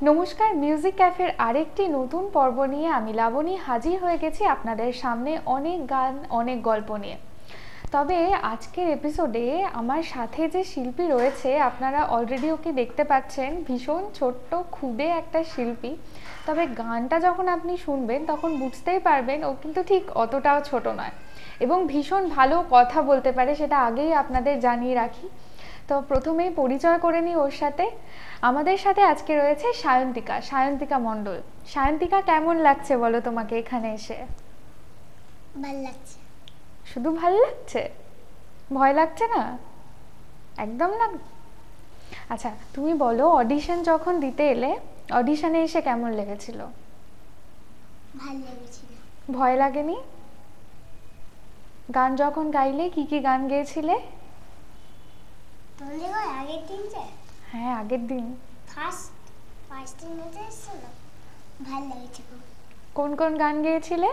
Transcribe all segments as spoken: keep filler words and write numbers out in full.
নমস্কার, মিউজিক ক্যাফের আরেকটি নতুন পর্ব নিয়ে আমি লাবণী হাজির হয়ে গেছি আপনাদের সামনে অনেক গান অনেক গল্প নিয়ে। তবে আজকের এপিসোডে আমার সাথে যে শিল্পী রয়েছে আপনারা অলরেডি ওকে দেখতে পাচ্ছেন, ভীষণ ছোট্ট খুদে একটা শিল্পী। তবে গানটা যখন আপনি শুনবেন তখন বুঝতেই পারবেন ও কিন্তু ঠিক অতটাও ছোট নয় এবং ভীষণ ভালো কথা বলতে পারে, সেটা আগেই আপনাদের জানিয়ে রাখি। তো প্রথমেই পরিচয় করে নিই ওর সাথে। আমাদের সাথে আজকে রয়েছে সায়ন্তিকা সায়ন্তিকা মণ্ডল। সায়ন্তিকা, কেমন লাগছে বলো তোমাকে এখানে এসে? ভালো লাগছে। শুধু ভালো লাগছে, ভয় লাগছে না? একদম না। আচ্ছা, তুমি বলো, অডিশন যখন দিতে এলে অডিশনে এসে কেমন লেগেছিল? ভালো লেগেছিল। ভয় লাগেনি? গান যখন গাইলে কি কি গান গেয়েছিলে? তোমরা ওই আগের দিন যে হ্যাঁ, আগের দিন ফার্স্ট ফার্স্ট দিন মধ্যে এসেছিল, ভালো লেগেছে খুব। কোন কোন গান গেয়েছিলে?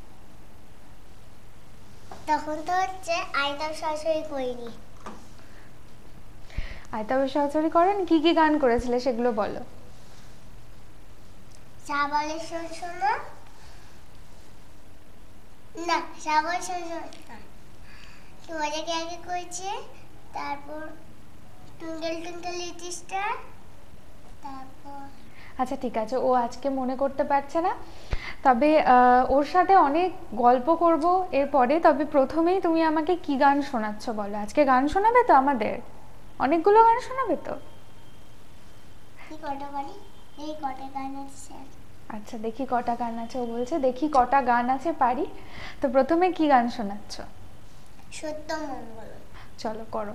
তখন তো হচ্ছে আইতাম শাশুড়ি করিনি। আয়তাবে সহচরি করেন, কি কি গান করেছিলে সেগুলো বলো। সাবলের শোন শোনা না, সাবল শোন শোনা কি মজাকে আগে করেছে। তারপর টুঙ্গেল টুঙ্গেল লিটল স্টার। তারপর আচ্ছা ঠিক আছে, ও আজকে মনে করতে পারছে না, তবে ওর সাথে অনেক গল্প করব এরপরে। তবে প্রথমেই তুমি আমাকে কি গান শোনাচ্ছ বলো। আজকে গান শোনাবে তো আমাদের? অনেকগুলো গান শোনাবে তো? কি কটা পারি, এই কটা গান আছে। আচ্ছা দেখি কটা গান আছে, ও বলছে দেখি কটা গান আছে পারি। তো প্রথমে কি গান শোনাচ্ছ? সত্য মঙ্গল। চলো করো।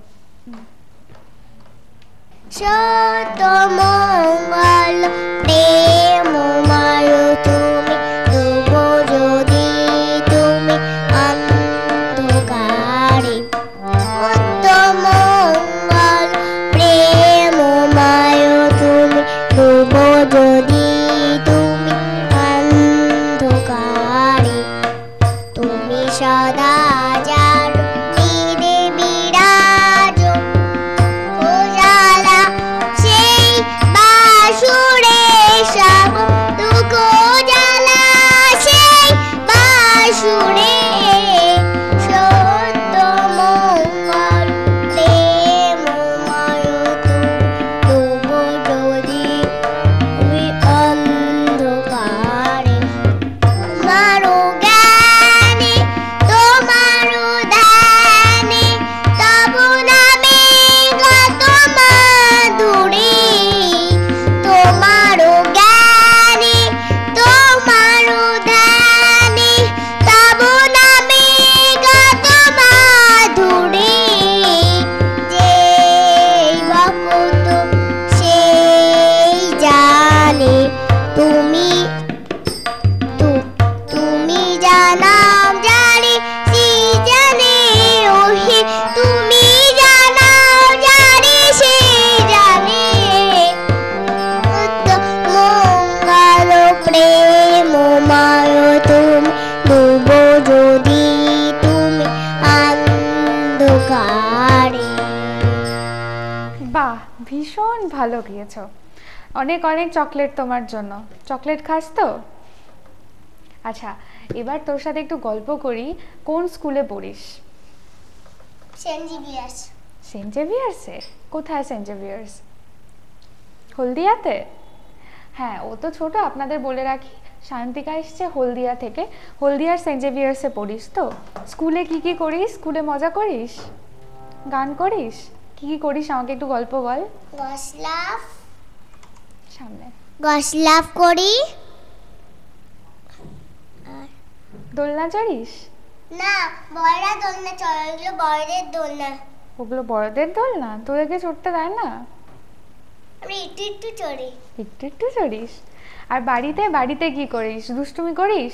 সত্য মঙ্গল প্রেমময় তুমি, তবু যদি তুমি অন্ধকারে। সত্য মঙ্গল প্রেমময় তুমি, তবু যদি তুমি অন্ধকারে। তুমি সদা জানো তীরে বিরাজ, উজালা সেই বাসুরে সব দুঃখ জ্বালা সেই বাসুরে। সত্য মঙ্গল প্রেমময় তুমি, তবু যদি তুমি অন্ধকারে। তোমারও জ্ঞানে তোমারও ধ্যানে তবু নামে কত মাধুরী। তোমারও জ্ঞানে তোমারও ধ্যানে তবু নামে কত মাধুরী। যেই ভক্ত সেই জানে তুমি, তু- তুমি জানাও জানে সে জানে ওহে, তুমি জানাও জানে সে জানে। সত্য মঙ্গল প্রেমময় তুমি, তবু যদি তুমি অন্ধকারে। বাহ, ভীষণ ভালো গিয়েছো। অনেক অনেক চকলেট তোমার জন্য। চকলেট খাস তো? আচ্ছা, এবার তোর সাথে একটু গল্প করি। কোন স্কুলে পড়িস? Saint Xavier's. সেন্ট জেভিয়ার্সে? কোথায় সেন্ট জেভিয়ার্স? হলদিয়াতে? হ্যাঁ, ও তো ছোট, আপনাদের বলে রাখি সায়ন্তিকা এসছে হলদিয়া থেকে। হলদিয়ার সেন্ট জেভিয়ার্সে পড়িস তো? স্কুলে কি কি করিস? স্কুলে মজা করিস? গান করিস? কি কি করিস আমাকে একটু গল্প বল। গসলাফ সামনে গসলাফ করি। দোলনা চড়িস? না, বড়রা দোলনা চড়ে, ওইগুলো বড়দের দোলনা। ওগুলো বড়দের দোলনা, তোদেরকে চড়তে দেয় না? আমি একটু একটু চড়ি। একটু একটু চড়িস? আর বাড়িতে বাড়িতে কি করিস? দুষ্টুমি করিস?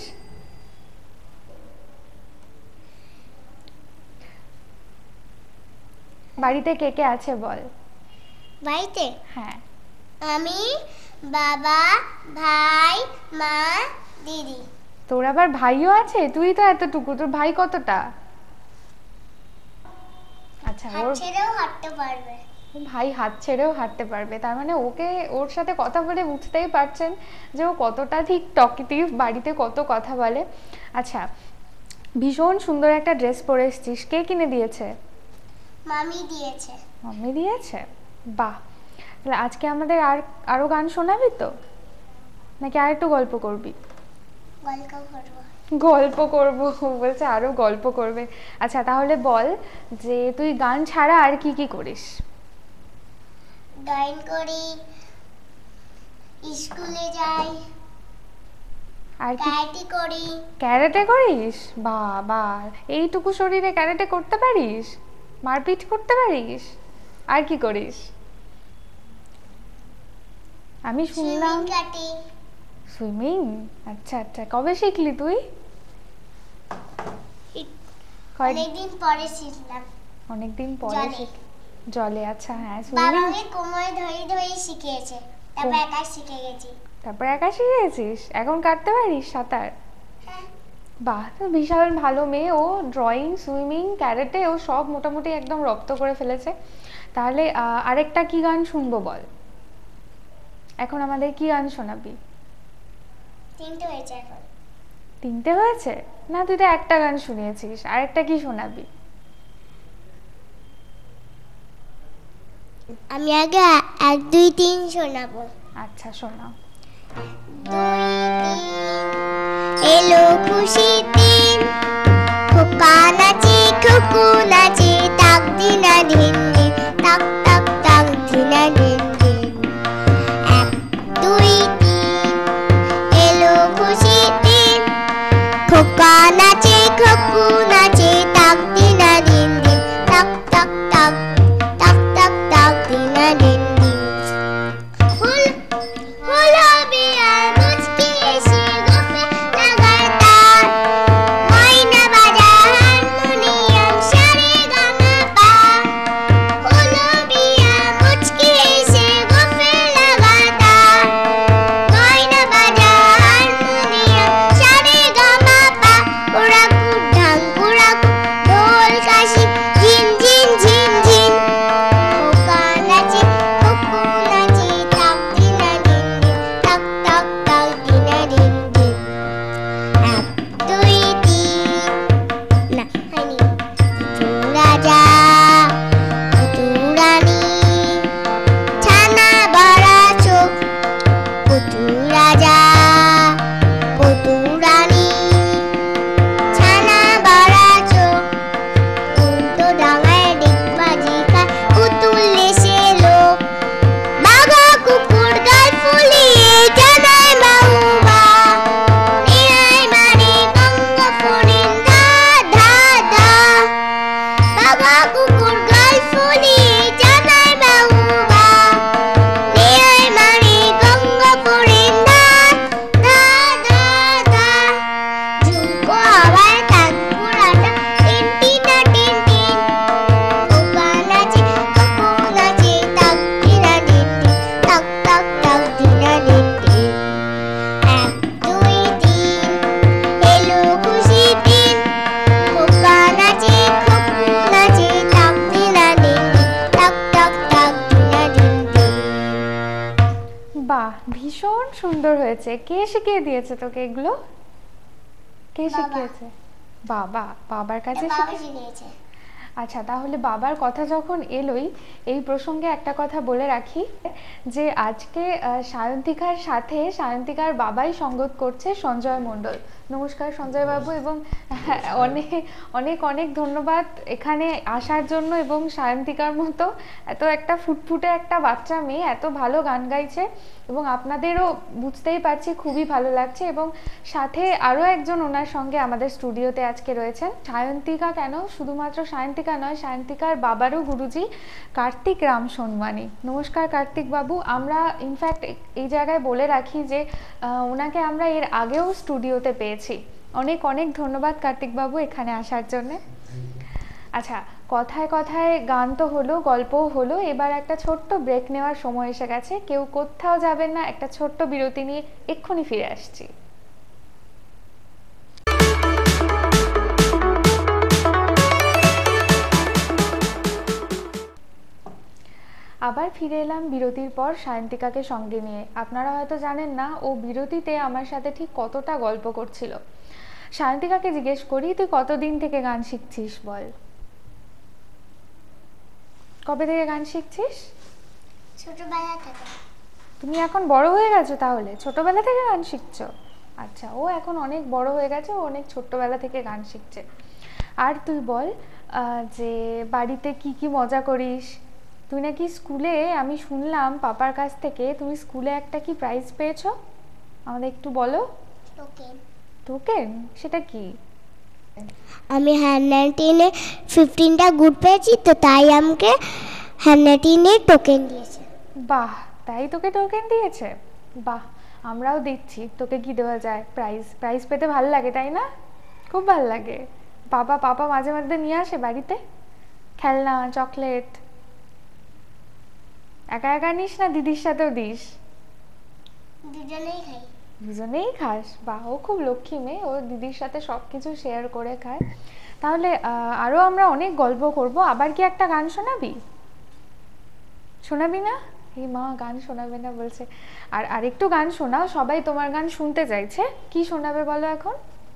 বাড়িতে কে কে আছে বল। বাড়িতে হ্যাঁ। আমি, বাবা, ভাই, মা, দিদি। তোর আবার ভাইও আছে? তুই তো এতটুকু, তোর ভাই কতটা? আচ্ছা, হাত ওর ছেড়েও হাঁটতে পারবে। ভাই হাত ছেড়েও হাঁটতে পারবে, তার মানে ওকে ওর সাথে কথা বলে বুঝতেই পারছেন যে ও কতটা ঠিক টকিটিভ, বাড়িতে কত কথা বলে। আচ্ছা, ভীষণ সুন্দর একটা ড্রেস পরে এসেছিস, কে কিনে দিয়েছে? মামি দিয়েছে। মাম্মি দিয়েছে? বাহ। তাহলে আজকে আমাদের আর আরো গান শোনাবি তো, নাকি আর একটু গল্প করবি? গল্প করব। গল্প করব বলছে, আরো গল্প করবে। আচ্ছা তাহলে বল যে তুই গান ছাড়া আর কি কি করিস? ড্রয়িং করি, স্কুলে যাই, আর কি? ক্যারাটে করি। ক্যারাটে করিস? বাবা, এইটুকু শরীরে ক্যারাটে করতে পারিস? মারপিট করতে পারিস? আর কি করিস? আমি শুনলাম সুইমিং কাটি। সুইমিং? আচ্ছা আচ্ছা, কবে শিখলি তুই? কয়েক অনেকদিন পরে শিখলাম। অনেকদিন পরে জলে। শিখ জলে? আচ্ছা, হ্যাঁ বাবা সুইমিং। আমাকে কোমরে ধরে ধরে শিখিয়েছে, তারপর কোম- একা শিখে গেছি। তারপর একা শিখে গেছিস? এখন কাটতে পারিস সাঁতার? হ্যাঁ। বাহ, তো বিশাল ভালো মেয়ে ও। ড্রয়িং, সুইমিং, ক্যারেটে ও সব মোটামুটি একদম রপ্ত করে ফেলেছে। তাহলে আহ, আরেকটা কি গান শুনবো বল? এখন আমাদের কি গান শোনাবি? তিনটে হয়েছে এখন। তিনটে হয়েছে? না, তুই তো একটা গান শুনিয়েছিস, আরেকটা কি শোনাবি? আমি আগে এক দুই তিন শোনাবো। আচ্ছা শোনাও। এলো খুশি দিন, খোকা নাচে খুকু নাচে, তাক দিনা ধিন দিন, তাক তাক তাক দিনা ধিন দিন। এক দুই তিন, এলো খুশি দিন, খোকা নাচে খুকু নাচে, তাক দিনা ধিন দিন, তাক তাক তাক, তাক তাক তাক দিনা ধিন দিন। ফুল হলো বিয়ার মুচকি এসে গফে লাগায় তার, ময়না বাজার হারমোনিয়াম সারে গামা পা। হলো বিয়ার মুচকি এসে গফে লাগায় তার, ময়না বাজার হারমোনিয়াম সারে গামা পা। ওরাকু ঢাং ওরাকু ঢোল কাশি ঝিন ঝিন ঝিন ঝিন, খোকা নাচে খুকু নাচে, তাক দিনা দিন দিন, তাক তাক তাক দিনা দিন দিন। এক দুই তিন, না হয়নি। কুতু রাজা কুতু রানী, ছানা বড়া চোখ, কুতু রাজা কুতু রানী, ছানা বড়া চোখ। উল্টো ডাঙায় ডিগবাজি খায় পুতুল এসে লোক, বাঘা কুকুর গাল ফুলিয়ে জানায় বাহুবা, নিহাই মারি গঙ্গ ফড়িং ধা ধা ধা। বাঘা কুকুর গাল ফুলিয়ে জানায় বাহুবা, নিহাই মারি গঙ্গ ফড়িং ধা ধা ধা ধা। ঝুমকো আবার তানপুরাটা টিন টিনা টিন টিন, খোকা নাচে খুকু নাচে, তাক দিনা দিন দিন, তাক তাক তাক দিনা দিন দিন। এক দুই তিন, এলো খুশি দিন, খোকা নাচে খুকু নাচে, তাক দিনা দিন দিন, তাক তাক তাক দিনা দিন দিন। বাহ, ভীষণ সুন্দর হয়েছে। কে শিখিয়ে দিয়েছে তোকে এগুলো? কে বাবা। শিখিয়েছে? বাবা? বাবার কাছে বাবা শিখে- শিখিয়েছে। আচ্ছা, তাহলে বাবার কথা যখন এলোই, এই প্রসঙ্গে একটা কথা বলে রাখি যে আজকে আহ, সায়ন্তিকার সাথে সায়ন্তিকার বাবাই সঙ্গত করছে সঞ্জয় মণ্ডল। নমস্কার সঞ্জয় বাবু, এবং হ্যাঁ, অনেক অনেক অনেক ধন্যবাদ এখানে আসার জন্য। এবং সায়ন্তিকার মতো এত একটা ফুটফুটে একটা বাচ্চা মেয়ে এত ভালো গান গাইছে, এবং আপনাদেরও বুঝতেই পারছি খুবই ভালো লাগছে। এবং সাথে আরও একজন ওনার সঙ্গে আমাদের স্টুডিওতে আজকে রয়েছেন। সায়ন্তিকা কেন, শুধুমাত্র সায়ন্তিকা নয়, সায়ন্তিকার বাবারও গুরুজি কার্তিক রাম সোনওয়ানি। নমস্কার কার্তিক বাবু। আমরা ইনফ্যাক্ট এই জায়গায় বলে রাখি যে আহ, ওনাকে আমরা এর আগেও স্টুডিওতে পেয়েছি। অনেক অনেক ধন্যবাদ কার্তিক বাবু এখানে আসার জন্যে। আচ্ছা, কথায় কথায় গান তো হলো, গল্পও হলো, এবার একটা ছোট্ট ব্রেক নেওয়ার সময় এসে গেছে। কেউ কোথাও যাবেন না, একটা ছোট্ট বিরতি নিয়ে এক্ষুনি ফিরে আসছি। আবার ফিরে এলাম বিরতির পর সায়ন্তিকাকে সঙ্গে নিয়ে। আপনারা হয়তো জানেন না ও বিরতিতে আমার সাথে ঠিক কতটা গল্প করছিল। সায়ন্তিকাকে জিজ্ঞেস করি, তুই কতদিন থেকে গান শিখছিস বল? কবে থেকে গান শিখছিস? ছোটবেলা থেকে। তুমি এখন বড় হয়ে গেছো তাহলে? ছোটবেলা থেকে গান শিখছো? আচ্ছা, ও এখন অনেক বড় হয়ে গেছে, ও অনেক ছোট্টবেলা থেকে গান শিখছে। আর তুই বল যে বাড়িতে কি কি মজা করিস? তুই নাকি স্কুলে, আমি শুনলাম পাপার কাছ থেকে, তুমি স্কুলে একটা কি প্রাইজ পেয়েছো, আমাদের একটু বলো। টোকেন। টোকেন? সেটা কি? আমি হ্যান্ড রাইটিংয়ে ফিফটিনটা গুড পেয়েছি, তো তাই আমাকে হ্যান্ড রাইটিংয়ে টোকেন দিয়েছে। বাহ, তাই তোকে টোকেন দিয়েছে? বাহ, আমরাও দিচ্ছি। তোকে কি দেওয়া যায়? প্রাইজ। প্রাইজ পেতে ভালো লাগে তাই না? খুব ভালো লাগে। পাপা পাপা মাঝে মাঝে নিয়ে আসে বাড়িতে খেলনা, চকলেট। একা একা নিস না দিদির সাথেও দিস? দুজনেই খাই। দুজনেই খাস? বাহ, ও খুব লক্ষ্মী মেয়ে, ও দিদির সাথে সব কিছু শেয়ার করে খায়। তাহলে আরও আমরা অনেক গল্প করব। আবার কি একটা গান শোনাবি? শোনাবি না? এই মা গান শোনাবে না বলছে। আর আরেকটু গান শোনাও, সবাই তোমার গান শুনতে চাইছে। কি শোনাবে বলো এখন?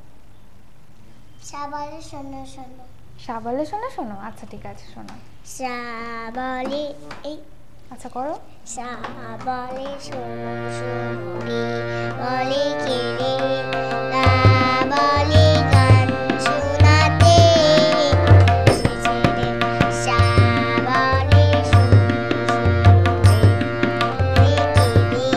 সাবলে শোনো শোনো। সাবলে শোনো শোনো? আচ্ছা ঠিক আছে, শোনো। সাবলে, এই আচ্ছা করো। সাবলে শোনো শোনো রে বলে কে রে, সাবলে গান শোনাতে এসেছে রে। সাবলে শোনো শোনো রে কে রে,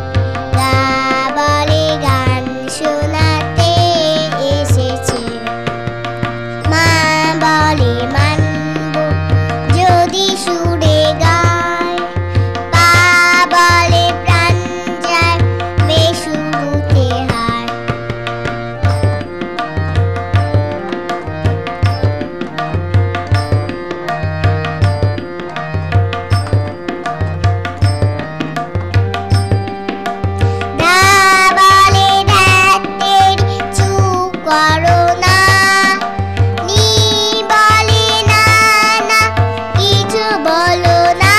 সাবলে গান শোনাতে এসেছে। মা বলে মানব যদি সুরে গায়, পা বলে প্রাণ যায় বেসুরুতে হায়। দা বলে ধ্যাত্তেরি চুপ করো না, নি বলে না না কিছু বলো না,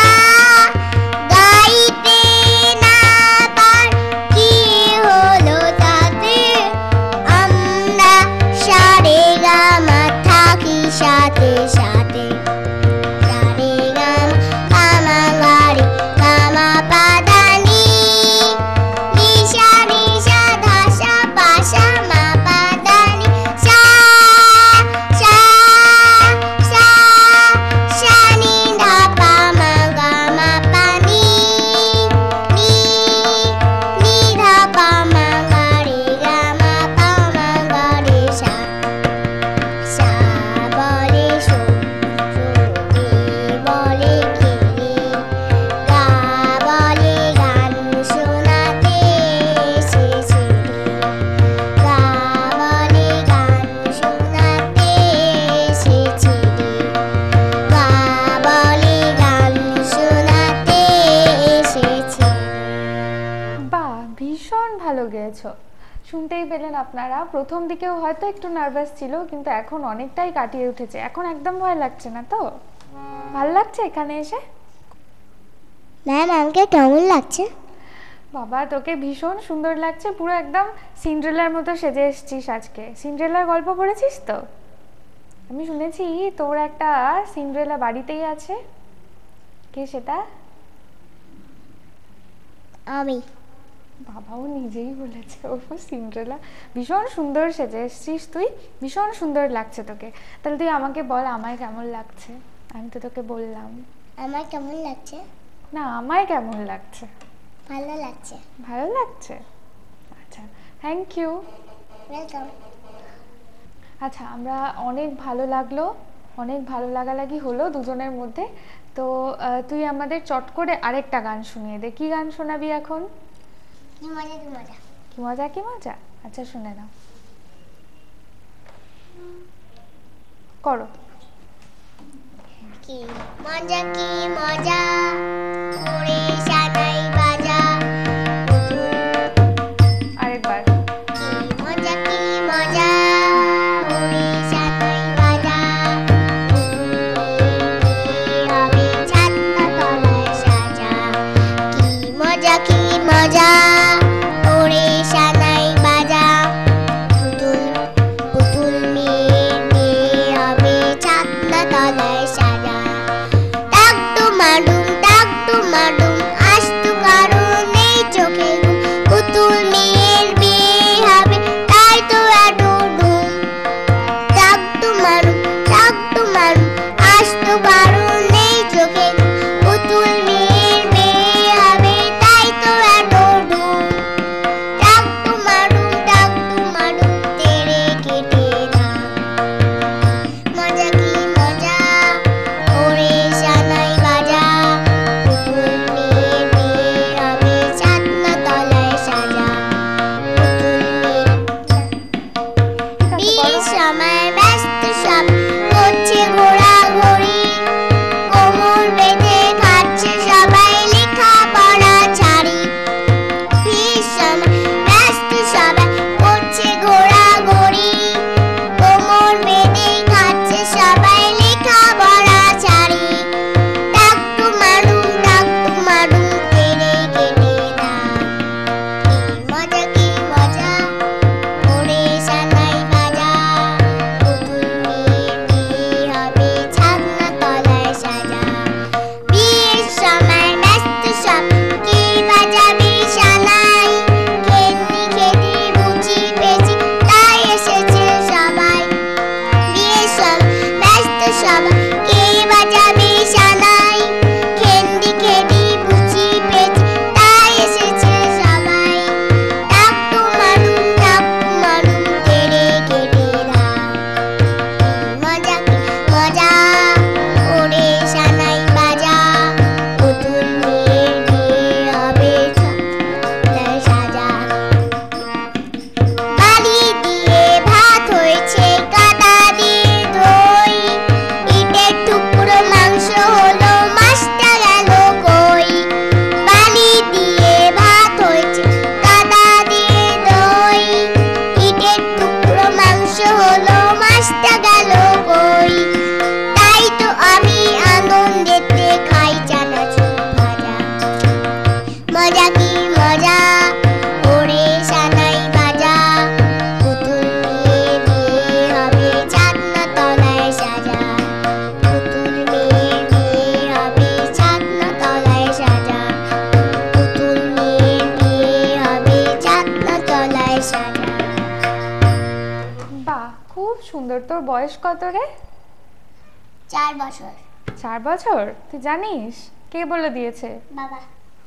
গাইতে না পার কি হলো তাতে, আমরা সারে গামা থাকি সাথে সাথে। সারে গামা গামা গারে গামা পাদানি, নিশা নিশা ধাসা পাশা মা পাদানি, সা সা সা সা নি ধা পা মা গা মা পা নি, নি নি ধা পা মা গা রে গা মা পা মা গা রে সা। সা বলে শোন শোন রে বলে কে রে, গা বলে গান শোনাতে এসেছে রে, গা বলে গান শোনাতে এসেছে রে, গা বলে গান শোনাতে এসেছে। বাহ, ভীষণ ভালো গেয়েছো। শুনতেই পেলেন আপনারা, প্রথম দিকেও হয়তো একটু নার্ভাস ছিল, কিন্তু এখন অনেকটাই কাটিয়ে উঠেছে। এখন একদম ভয় লাগছে না তো? ভালো লাগছে এখানে এসে? ম্যাম আমাকে কেমন লাগছে? বাবা, তোকে ভীষণ সুন্দর লাগছে, পুরো একদম সিন্ড্রেলার মতো সেজে এসেছিস আজকে। সিন্ড্রেলার গল্প পড়েছিস তো? আমি শুনেছি তোর একটা সিন্ড্রেলা বাড়িতেই আছে। কে সেটা? আমি। বাবাও নিজেই বলেছে ও সিন্ড্রেলা। ভীষণ সুন্দর সেজে এসেছিস তুই, ভীষণ সুন্দর লাগছে তোকে। তাহলে তুই আমাকে বল আমায় কেমন লাগছে। আমি তো তোকে বললাম। আমার কেমন লাগছে? না, আমায় কেমন লাগছে? ভালো লাগছে। ভালো লাগছে? আচ্ছা, থ্যাংক ইউ। ওয়েলকাম। আচ্ছা, আমরা অনেক ভালো লাগলো, অনেক ভালো লাগালাগি হলো দুজনের মধ্যে। তো তুই আমাদের চট করে আরেকটা গান শুনিয়ে দে। কি গান শোনাবি এখন? কি মজা কি মজা। কি মজা কি মজা? আচ্ছা শুনে নাও, করো। কি মজা কি মজা করে সানাই বাজা, আরেকবার। কি মজা কি মজা করে সানাই বাজা, হবে ছাতা তলায় মজা ওরে সানাই বাজা পুতুল পুতুল মেয়ের বিয়ে হবে ছাতনা তলায় সাজা টাকটু মাডুম টাকটু মাডুম আসতু কারো নেই চোখে ঘুম পুতুল মেয়ের বিয়ে হবে তাই তো এত ধুম টাকটু মাডুম টাকটু মাডুম আসতু কারো নেই চোখে ঘুম পুতুল মেয়ের বিয়ে হবে তাই তো এত ধুম টাকটু মাডুম টাকটু মাডুম তেরে কেটে দাও মজা কি মজা ওরে সানাই বাজা পুতুল মেয়ের বিয়ে হবে ছাতনা তলায় সাজা পুতুল মেয়ের বিয়ের সময় ব্যস্ত সব করছে ঘোরাঘুরি কোমর বেঁধে খাচ্ছে সবাই লেখা পড়া ছাড়ি বিয়ের সময় ব্যস্ত সবাই করছে ঘোরাঘুরি কোমর বেঁধে খাচ্ছে সবাই লেখা পড়া ছাড়ি টাকটু মাডুম টাকটু মাডুম তেরে কেটে দাও মজা কি মজা ওরে সানাই বাজা পুতুল মেয়ের বিয়ে হবে ছাতনা তলায় সাজা বিয়ের সময় ব্যস্ত সব কে বাজাবে সানাই খেলনি খেলি বুঝি পেয়েছি তাই এসেছে সবাই বিয়ের সময় ব্যস্ত সবাই কে বাজাবে সানাই খেলনি খেলি বুঝি পেয়েছি তাই এসেছে সবাই টাকটু মাডুম টাকটু মাডুম তেরে কেটে দাও মজা কি মজা ওরে সানাই বাজা পুতুল মেয়ের বিয়ে হবে ছাতনায় সাজা বালি দিয়ে ভাত হয়েছে কাদা দিয়ে দই ইটের টুকরো মাংস হলো মাছটা গেল কই বালি দিয়ে ভাত হয়েছে কাদা দিয়ে দই ইটের টুকরো মাংস হলো মাছটা গেল কই তাই তো আমি আনন্দেতে খাই চানাচুর ভাজা মজা কি মজা ওরে সানাই বাজা পুতুল মেয়ের বিয়ে হবে ছাতনা তলায় সাজা পুতুল মেয়ের বিয়ে হবে ছাতনা তলায় সাজা পুতুল মেয়ের বিয়ে হবে ছাতনা তলায় সাজা বাহ, খুব সুন্দর। তোর বয়স কত রে? চার বছর চার বছর? তুই জানিস কে বলে দিয়েছে? বাবা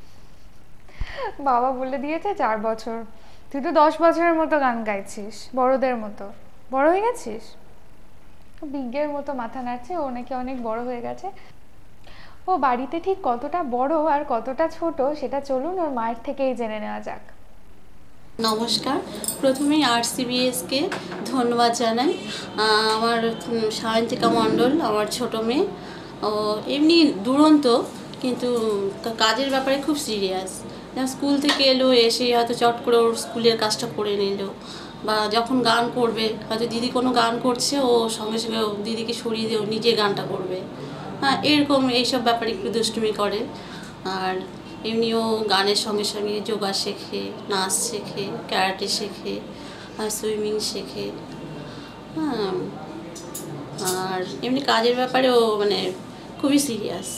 বাবা বলে দিয়েছে চার বছর। তুই তো দশ বছরের মতো গান গাইছিস, বড়দের মতো। বড় হয়ে গেছিস? বিজ্ঞের মতো মাথা নাড়ছে, ও নাকি অনেক বড় হয়ে গেছে। ও বাড়িতে ঠিক কতটা বড় আর কতটা ছোট সেটা চলুন ওর মায়ের থেকেই জেনে নেওয়া যাক। নমস্কার, প্রথমেই আরসিবিএসকে ধন্যবাদ জানাই। আহ, আমার উম, সায়ন্তিকা মণ্ডল আমার ছোট মেয়ে। ও এমনি দুরন্ত, কিন্তু কা- কাজের ব্যাপারে খুব সিরিয়াস। যেমন স্কুল থেকে এলো, এসে হয়তো চট করে ওর স্কুলের কাজটা করে নিল, বা যখন গান করবে হয়তো দিদি কোনো গান করছে, ও সঙ্গে সঙ্গে ও দিদিকে সরিয়ে দিয়ে ও নিজে গানটা করবে। হ্যাঁ, এরকম এইসব ব্যাপারে একটু দুষ্টুমি করে। আর এমনিও গানের সঙ্গে সঙ্গে যোগা শেখে, নাচ শেখে, ক্যারাটে শেখে, আর সুইমিং শেখে। হ্যাঁ, আর এমনি কাজের ব্যাপারে ও মানে খুবই সিরিয়াস।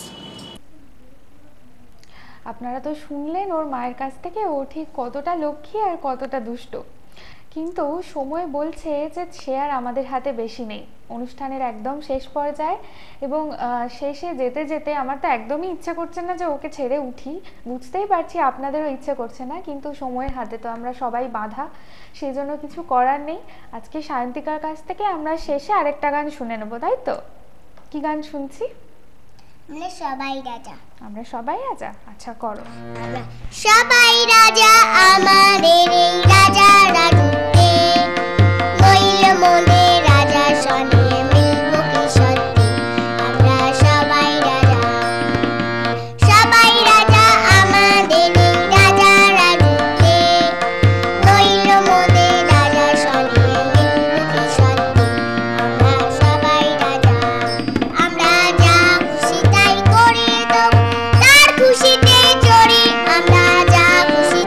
আপনারা তো শুনলেন ওর মায়ের কাছ থেকে ও ঠিক কতটা লক্ষ্মী আর কতটা দুষ্ট। কিন্তু সময় বলছে যে সে আর আমাদের হাতে বেশি নেই। অনুষ্ঠানের একদম শেষ পর্যায়ে এবং আহ, শেষে যেতে যেতে আমার তো একদমই ইচ্ছে করছে না যে ওকে ছেড়ে উঠি। বুঝতেই পারছি আপনাদেরও ইচ্ছে করছে না, কিন্তু সময়ের হাতে তো আমরা সবাই বাঁধা, সেই জন্য কিছু করার নেই। আজকে সায়ন্তিকার কাছ থেকে আমরা শেষে আরেকটা গান শুনে নেবো, তাই তো? কি গান শুনছি? আমরা সবাই রাজা আমরা সবাই রাজা। আচ্ছা, করো। আমরা সবাই রাজা আমাদের এই রাজা রাজুতে নইল মনে রাজা শনে মিলব কি সত্যি আমরা সবাই রাজা সবাই রাজা আমাদের এই রাজা রাজুতে নইল মনে রাজা শনে মিলব কি সত্যি আমরা সবাই রাজা আমরা যা খুশি তাই করি তবু তার খুশিতে চড়ি আমরা যা খুশি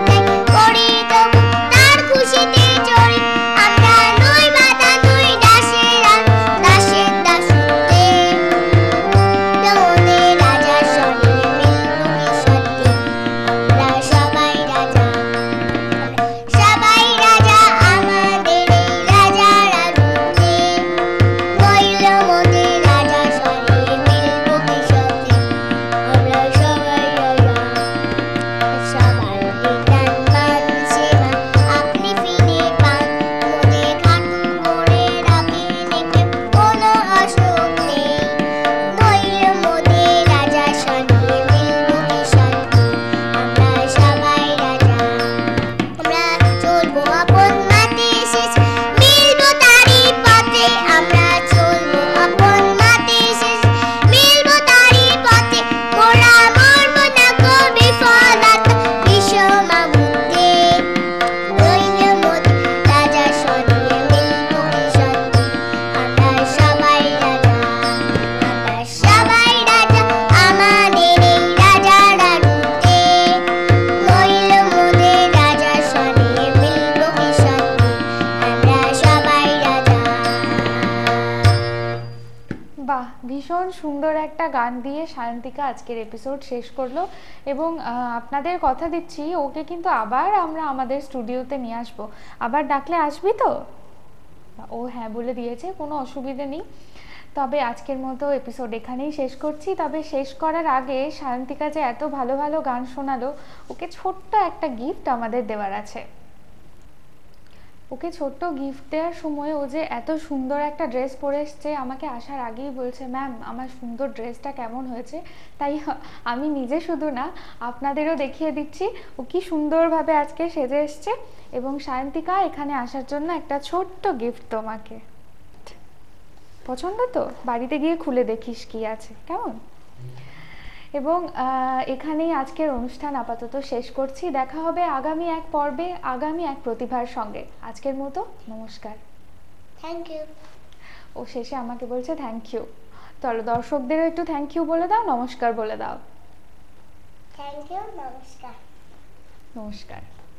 একটা গান দিয়ে সায়ন্তিকা আজকের এপিসোড শেষ করলো এবং আপনাদের কথা দিচ্ছি ওকে কিন্তু আবার আমরা আমাদের স্টুডিওতে নিয়ে আসবো। আবার ডাকলে আসবি তো? ও হ্যাঁ বলে দিয়েছে, কোনো অসুবিধে নেই। তবে আজকের মতো এপিসোড এখানেই শেষ করছি। তবে শেষ করার আগে সায়ন্তিকা যে এত ভালো ভালো গান শোনালো, ওকে ছোট্ট একটা গিফট আমাদের দেওয়ার আছে। ওকে ছোট্ট গিফট দেওয়ার সময় ও যে এত সুন্দর একটা ড্রেস পরে এসছে, আমাকে আসার আগেই বলছে ম্যাম আমার সুন্দর ড্রেসটা কেমন হয়েছে। তাই আমি নিজে শুধু না, আপনাদেরও দেখিয়ে দিচ্ছি ও কি সুন্দরভাবে আজকে সেজে এসছে। এবং সায়ন্তিকা, এখানে আসার জন্য একটা ছোট্ট গিফট তোমাকে। পছন্দ তো? বাড়িতে গিয়ে খুলে দেখিস কি আছে, কেমন? এবং এখানেই আজকের অনুষ্ঠান আপাতত শেষ করছি। দেখা হবে আগামী এক পর্বে আগামী এক প্রতিভার সঙ্গে। আজকের মতো নমস্কার। Thank you. ও শেষে আমাকে বলছে থ্যাংক ইউ। চলো দর্শকদেরও একটু থ্যাংক ইউ বলে দাও, নমস্কার বলে দাও। থ্যাংক ইউ, নমস্কার। নমস্কার।